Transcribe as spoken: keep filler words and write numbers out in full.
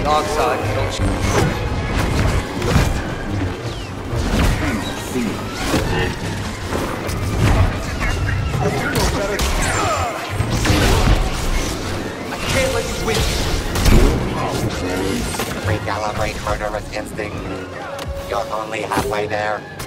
dark side, don't you? I can't let you win. Recalibrate murderous instinct. You're only halfway there.